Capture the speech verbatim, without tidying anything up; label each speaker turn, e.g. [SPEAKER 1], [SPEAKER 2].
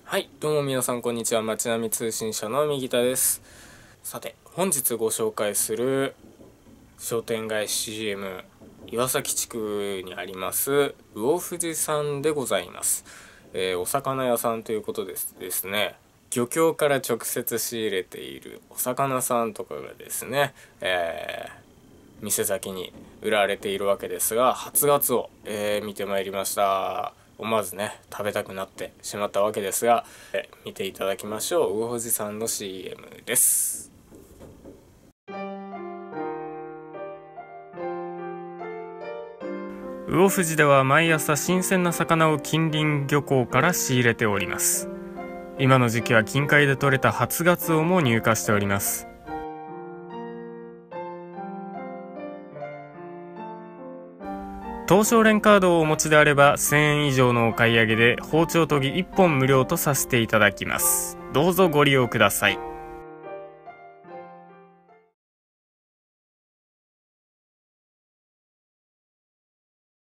[SPEAKER 1] はい、どうも皆さんこんにちは。町並み通信社の右田です。さて、本日ご紹介する商店街 シーエム、岩崎地区にあります魚藤さんでございます。えー、お魚屋さんということですですね、漁協から直接仕入れているお魚さんとかがですね、えー、店先に売られているわけですが、初ガツオ、えー、見てまいりました。思わずね食べたくなってしまったわけですが、え見ていただきましょう。魚藤さんの シーエム です。魚藤では毎朝新鮮な魚を近隣漁港から仕入れております。今の時期は近海で採れた初ガツオも入荷しております。東証連カードをお持ちであればせんえん以上のお買い上げで包丁研ぎいっぽん無料とさせていただきます。どうぞご利用ください。